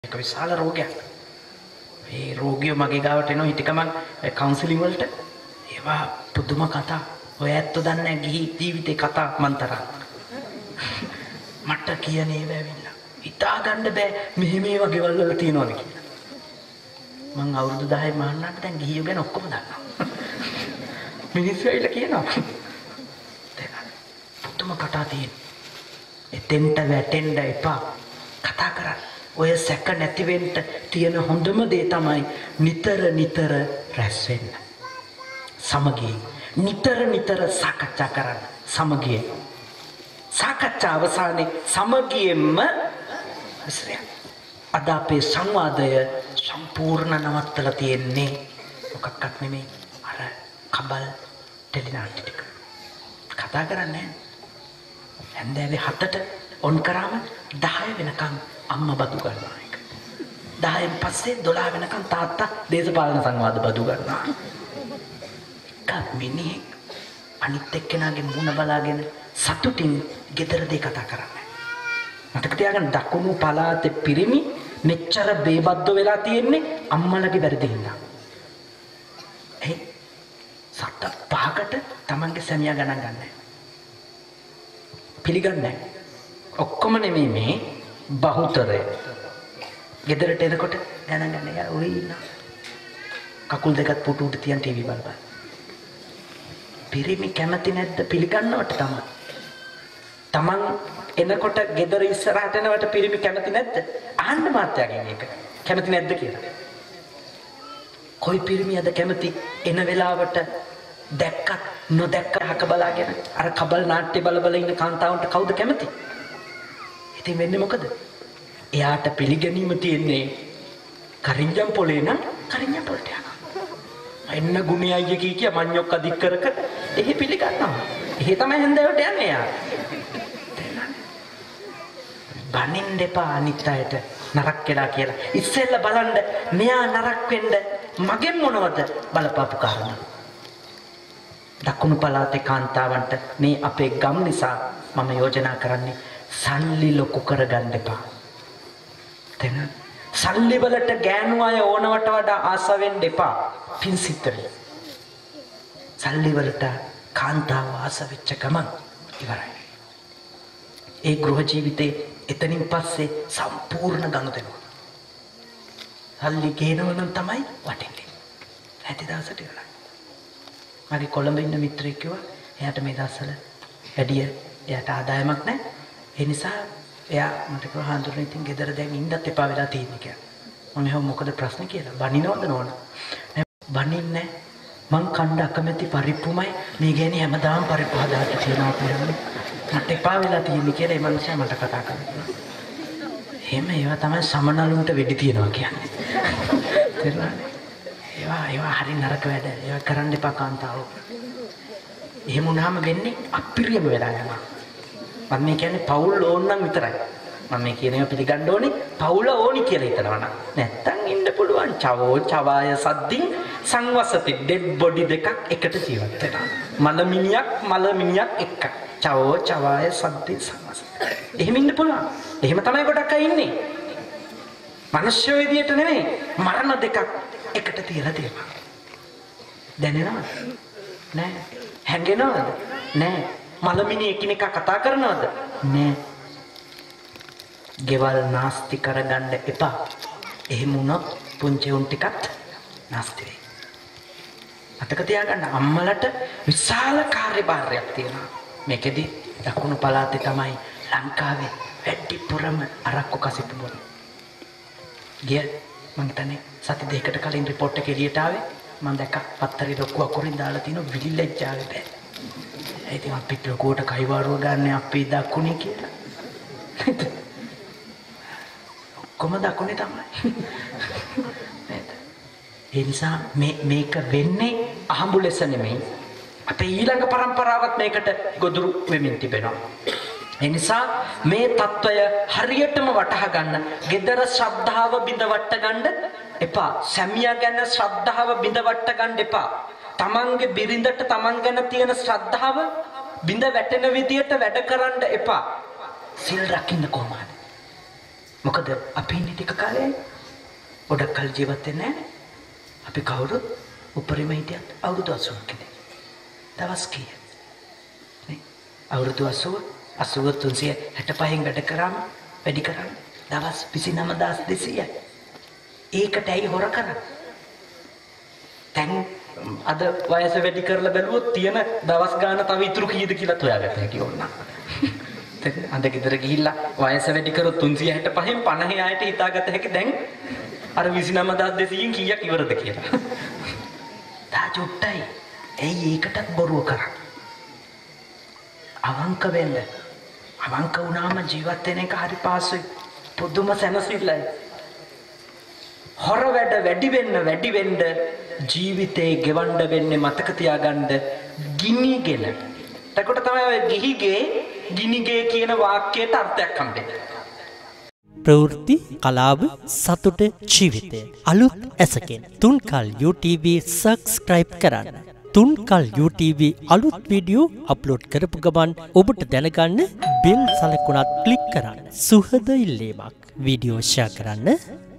ඒක විශාල රෝගයක්. මේ රෝගියෝ මගේ ගාවට එනවා හිට ගමන් කවුන්සලින් වලට. ඒවා පුදුම කතා. ඔය ඇත්තෝ දන්නේ නැහැ ගිහි ජීවිතේ කතා මන්තරා. මට කියන්නේ ඒවැවිලා. හිතා ගන්න බෑ මෙහෙම මේ වගේ වල තියනවාද කියලා. මං අවුරුදු 10 මහන්නාට දැන් ගිහියෝ ගැන ඔක්කොම දන්නවා. මිනිස්සු ඇවිල්ලා කියනවා. පුදුම කතා තියෙන. එතෙන්ට වැටෙන්න එපා. කතා කරන්න. ඔය සැක නැති වෙන්න තියෙන හොඳම දේ තමයි නිතර රැස් වෙන්න. සමගිය. නිතර සාකච්ඡා කරන්න. සමගිය. සාකච්ඡා අවසානයේ සමගියෙන්ම අද අපේ සංවාදය සම්පූර්ණ නවත්තලා තියෙන්නේ මොකක්වත් නෙමෙයි අර කබල් ටෙලිනාටි ටික. කතා කරන්නේ හැන්දෑවේ 7ට ඔන් කරාම 10 වෙනකන් අම්මා බදු ගන්නවා එක. 10න් පස්සේ 12 වෙනකන් තාත්තා දේශපාලන සංවාද බදු ගන්නවා. කම්මිනි අනිත් එක්කෙනාගේ මුණ බලාගෙන සතුටින් ගෙදරදී කතා කරන්නේ. මතක තියාගන්න දකුණු පළාතේ පිරිමි මෙච්චර බේබද්ද වෙලා තියෙන්නේ අම්මලගේ වැරදි හින්දා. ඒ සත්ත පහකට Tamange සැමියා ගණන් ගන්නෑ. පිළිගන්නේ ඔක්කොම නෙමෙයි මේ බහුතරය. ගෙදරට එනකොට ගණන් ගන්න යා ඔය ඉන්න. කකුල් දෙකත් පුටු උඩ තියන් ටීවී බලපන්. පිරිමි කැමති නැද්ද පිළිගන්නවට තමයි. Taman එනකොට ගෙදර ඉස්සරහට එනවට පිරිමි කැමති නැද්ද? අහන්න මාත්‍යාගෙන් ඒක. කැමති නැද්ද කියලා. කොයි පිරිමියද කැමති එන වෙලාවට දැක්කත් නොදැක්ක හක බලාගෙන අර කබල් නාට්‍ය බල ඉන්න කාන්තාවන්ට කවුද කැමති? ඉතින් වෙන්නේ මොකද? එයාට පිළිගැනීම තියෙන්නේ කරින්ජම් පොලේ නම් කරින්ජම් පොලට යනවා. එන්න ගුණි අයිය කිය මඤ්ඤොක් අදික් කරක එහි පිළිගන්නවා. එහි තමයි හන්දෑවට යන්නේ යා. බනින්න එපා අනිත් අයට නරක වෙලා කියලා. ඉස්සෙල්ලා බලන්න මෙයා නරක වෙන්න මගෙන් මොනවද බලපාපු කාරණා. දකුණු පළාතේ කාන්තාවන්ට මේ අපේ ගම් නිසා මම යෝජනා කරන්නේ සල්ලි ලොකු කරගන්න එපා. තේන සල්ලි වලට ගෑනු අය ඕනවට වඩා ආස වෙන්න එපා. පින්සිතරේ. සල්ලි වලට කාන්තාව ආස වෙච්ච ගමන් ඉවරයි. ඒ ගෘහ ජීවිතේ එතනින් පස්සේ සම්පූර්ණ ගනුදෙනුව. සල්ලි ගේනව නම් තමයි වටින්නේ. නැති දවසට ඉවරයි. මගේ කොළඹ ඉන්න මිත්‍රයෙක් කිව්වා එයාට මේ දවස්වල වැඩි එයාට ආදායමක් නැහැ. ඒ නිසා එයා මට කිව්වා හාමුදුරනේ ඉතින් ගෙදර දැන් ඉන්නත් එපා වෙලා තියෙන්නේ කියලා. මම එහෙනම් මොකද ප්‍රශ්නේ කියලා. බනිනවද නෝන? නෑ බනින්නේ මං කණ්ඩ අකමැති පරිප්පුමයි මේ ගෑණි හැමදාම පරිප්පු හදාට තියනවා කියන්නේ. මට එපා වෙලා තියෙන්නේ කියලා ඒ මනුස්සයා මට කතා කරනවා. එහෙම ඒවා තමයි සමනලුන්ට වෙඩි තියනවා කියන්නේ. තේරුණානේ? ඒවා හරි නරක වැඩ. ඒවා කරන්න එපා කාන්තාවෝ. එහෙම වුණාම වෙන්නේ අපිරියම වෙලා යනවා. මම මේ කියන්නේ පවුල් ඕන නම් විතරයි. මම මේ කියන ඒවා පිළිගන්න ඕනේ පවුල ඕනි කියලා හිතනවා නම්. නැත්තම් ඉන්න පුළුවන් චවෝ චවාය සද්දින් සංවසති ඩෙඩ් බොඩි දෙකක් එකට ජීවත් වෙනවා. මල මිනියක් එක්ක. චවෝ චවාය සද්දින් සංවසති. එහෙම ඉන්න පුළුවන්. එහෙම තමයි ගොඩක් අය ඉන්නේ. මිනිස්සු විදියට නෙමෙයි මරණ දෙකක් එකට තියලා තියෙනවා. දැනෙනවද? නෑ. හැංගෙනවද? නෑ. මලමිනි එකිනෙක කතා කරනවද? නෑ. ගෙවල් නාස්ති කරගන්න එපා. එහෙම වුණොත් පුංචි උන් ටිකත් නාස්ති වෙයි. අතක තියාගන්න අම්මලට විශාල කාර්යභාරයක් තියෙනවා. මේකෙදි දකුණු පළාතේ තමයි ලංකාවේ වැඩිපුරම අරක්කු කසිපු බොන. ගිය මං හිතන්නේ සති දෙකකට කලින් report එක එළියට ආවේ. මම දැක්ක පත්තරේ ලොකු අකුරින් දාලා තිනවා විලිලැජ්ජාවේ බෑ. ඒ ඉතින් අපිට ලොකුවට කයිවාරුව ගන්න අපේ දකුණේ කියලා. ඔක්කොම දකුණේ තමයි. නේද? ඒ නිසා මේක වෙන්නේ අහඹු ලෙස නෙමෙයි. අපේ ඊළඟ પરම්පරාවත් මේකට ගොදුරු වෙමින් තිබෙනවා. ඒ නිසා මේ తত্ত্বය හරියටම වටහා ගන්න. gedara ශ්‍රද්ධාව බිඳවට ගන්න එපා. සැමියා ගැන ශ්‍රද්ධාව බිඳවට ගන්න එපා. තමන්ගේ බිරිඳට තමන් ගැන තියෙන ශ්‍රද්ධාව බිඳ වැටෙන විදියට වැඩ කරන්න එපා. සිල් රකින්න කොහොමද? මොකද අපි ඉන්නේ ටික කාලයක් ගොඩක් කල් ජීවත් වෙන්නේ නැහැ. අපි කවුරුත් උපරිම හිටියත් අවුරුදු 80ක් ඉඳි. දවස් කීය? නේ? අවුරුදු 80 365න් වැඩ කරාම වැඩි කරාම දවස් 29200යි. ඒකට ඇයි හොර කරන්නේ? දැන් අද වයස වැඩි කරලා බැලුවොත් තියෙන දවස් ගාන තව ඉතුරු කීයද කියලා හොයාගන්න හැකි ඕන. අද ගෙදර ගිහිල්ලා වයස වැඩි කරොත් 365න් 50 ආයට හිතාගත හැකි දැන් අර 29200න් කීයක් ඉවරද කියලා. තා චුට්ටයි. ඇයි ඒකටත් බොරුව කරන්නේ? අවංක වෙන්න. අවංක වුණාම ජීවත් වෙන එක හරි පාසුයි. පුදුම සැනසෙල්ලයි. හොර වැඩ වැඩි වෙන්න ජීවිතේ ගෙවන්න වෙන්නේ මතක තියාගන්න ගිනිගෙන. එතකොට තමයි ඔය ගිනිගේ කියන වාක්‍යයට අර්ථයක් හම්බෙන්නේ. ප්‍රවෘත්ති කලාව සතුට ජීවිතය අලුත් ඇසකින් තුන්කල් UTV සබස්ක්‍රයිබ් කරන්න. තුන්කල් UTV අලුත් වීඩියෝ අප්ලෝඩ් කරපු ගමන් ඔබට දැනගන්න බෙල් සලකුණත් ක්ලික් කරන්න. සුහද ඉල්ලීමක්. වීඩියෝ ෂෙයා කරන්න.